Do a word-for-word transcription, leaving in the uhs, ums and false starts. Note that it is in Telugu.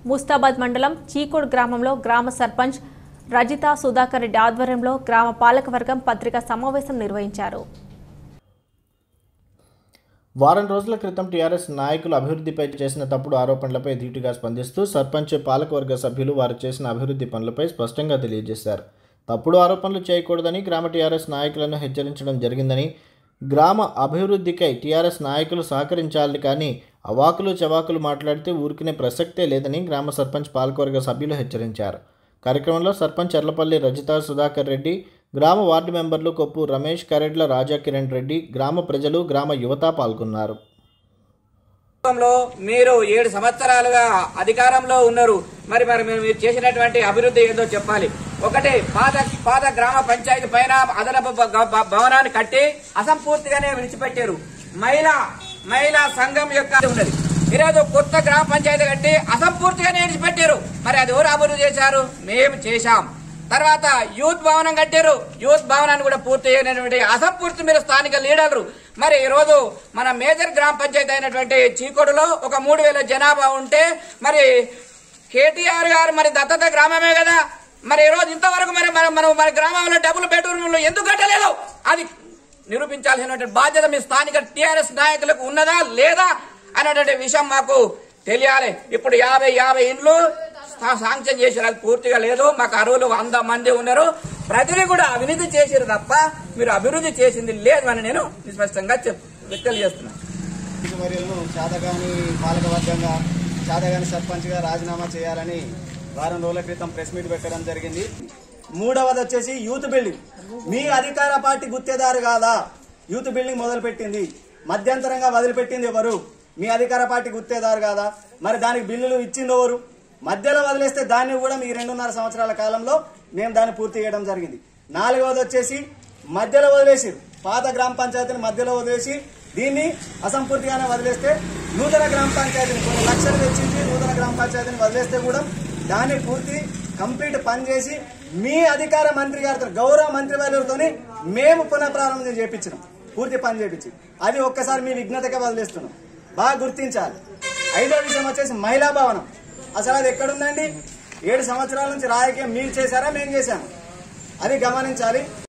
ముస్తాబాద్ మండలం చీకోడ్ గ్రామంలో గ్రామ సర్పంచ్ రజిత సుధాకర్ రెడ్డి ఆధ్వర్యంలో గ్రామ పాలకవర్గం పత్రికా సమావేశం నిర్వహించారు. వారం రోజుల క్రితం టీఆర్ఎస్ నాయకులు అభివృద్ధిపై చేసిన తప్పుడు ఆరోపణలపై ధీటుగా స్పందిస్తూ సర్పంచ్ పాలకవర్గ సభ్యులు వారు చేసిన అభివృద్ధి పనులపై స్పష్టంగా తెలియజేశారు. తప్పుడు ఆరోపణలు చేయకూడదని గ్రామ టీఆర్ఎస్ నాయకులను హెచ్చరించడం జరిగిందని, గ్రామ అభివృద్ధికై టీఆర్ఎస్ నాయకులు సహకరించాలి కానీ అవాకులు చవాకులు మాట్లాడితే ఊరుకునే ప్రసక్తే లేదని గ్రామ సర్పంచ్ పాలకవర్గ సభ్యులు హెచ్చరించారు. కార్యక్రమంలో సర్పంచ్ ఎర్లపల్లి రజిత సుధాకర్ రెడ్డి, గ్రామ వార్డు మెంబర్లు కొప్పు రమేష్, కరెడ్ల రాజా కిరణ్ రెడ్డి, గ్రామ ప్రజలు, గ్రామ యువత పాల్గొన్నారు. మీరు ఏడు సంవత్సరాలుగా అధికారంలో ఉన్నారు. మరి మరి మీరు చేసినటువంటి అభివృద్ధి ఏందో చెప్పాలి. ఒకటి, పాత పాత గ్రామ పంచాయతీ పైన అదనపు భవనాన్ని కట్టి అసంపూర్తిగానే విడిచిపెట్టారు. మహిళా మహిళా సంఘం యొక్క ఉన్నది. ఈరోజు కొత్త గ్రామ పంచాయతీ కట్టి అసంపూర్తిగానే విడిచిపెట్టారు. మరి అది ఎవరు అభివృద్ధి చేశారు? మేము చేశాం. తర్వాత యూత్ భవనం కట్టారు. యూత్ భవనాన్ని కూడా పూర్తి చేయనటువంటి అసంపూర్తి మీరు స్థానిక లీడర్లు. మరి ఈ రోజు మన మేజర్ గ్రామ పంచాయతీ అయినటువంటి చీకోడులో ఒక మూడు వేల జనాభా ఉంటే మరి కేటీఆర్ గారు మరి దత్తత గ్రామమే కదా. మరి ఈ రోజు ఇంతవరకు మరి మనం మనం మన గ్రామంలో డబుల్ బెడ్రూమ్లు ఎందుకు కట్టలేదు? అది నిరూపించాల్సినటువంటి బాధ్యత మీ స్థానిక టీఆర్ఎస్ నాయకులకు ఉన్నదా లేదా అనేటువంటి విషయం మాకు తెలియాలి. ఇప్పుడు యాభై యాభై ఇండ్లు శాంక్షన్ చేసి అది పూర్తిగా లేదు. మాకు అరువులు వంద మంది ఉన్నారు. ప్రజలు కూడా అవినీతి చేసిరు తప్ప మీరు అభివృద్ధి చేసింది లేదు అని నేను స్పష్టంగా తెలియజేస్తున్నాను. చాతగాని పాలకవర్గంగా చాతగాని సర్పంచ్ గా రాజీనామా చేయాలని వారం రోజుల క్రితం ప్రెస్ మీట్ పెట్టడం జరిగింది. మూడవది వచ్చేసి యూత్ బిల్డింగ్. మీ అధికార పార్టీ గుత్తేదారు కాదా యూత్ బిల్డింగ్ మొదలు పెట్టింది? మధ్యంతరంగా వదిలిపెట్టింది ఎవరు? మీ అధికార పార్టీ గుత్తేదారు కాదా? మరి దానికి బిల్లులు ఇచ్చింది ఎవరు? మధ్యలో వదిలేస్తే దాన్ని కూడా మీ రెండున్నర సంవత్సరాల కాలంలో మేము దాన్ని పూర్తి చేయడం జరిగింది. నాలుగవది వచ్చేసి మధ్యలో వదిలేసారు. పాత గ్రామ పంచాయతీని మధ్యలో వదిలేసి దీన్ని అసంపూర్తిగానే వదిలేస్తే నూతన గ్రామ పంచాయతీని కొన్ని లక్షలు తెచ్చింది. నూతన గ్రామ పంచాయతీని వదిలేస్తే కూడా దాన్ని పూర్తి కంప్లీట్ పని చేసి మీ అధికార మంత్రి గారితో గౌరవ మంత్రి వారితో మేము పునఃప్రారంభం చేయించినాం. పూర్తి పని చేయించి అది ఒక్కసారి మీ విఘ్నతగా వదిలేస్తున్నాం. బాగా గుర్తించాలి. ఐదో విషయం వచ్చేసి మహిళా భవనం. అసలు అది ఎక్కడుందండి? ఏడు సంవత్సరాల నుంచి రాజకీయం మీరు చేశారా మేము చేశాము? అది గమనించాలి.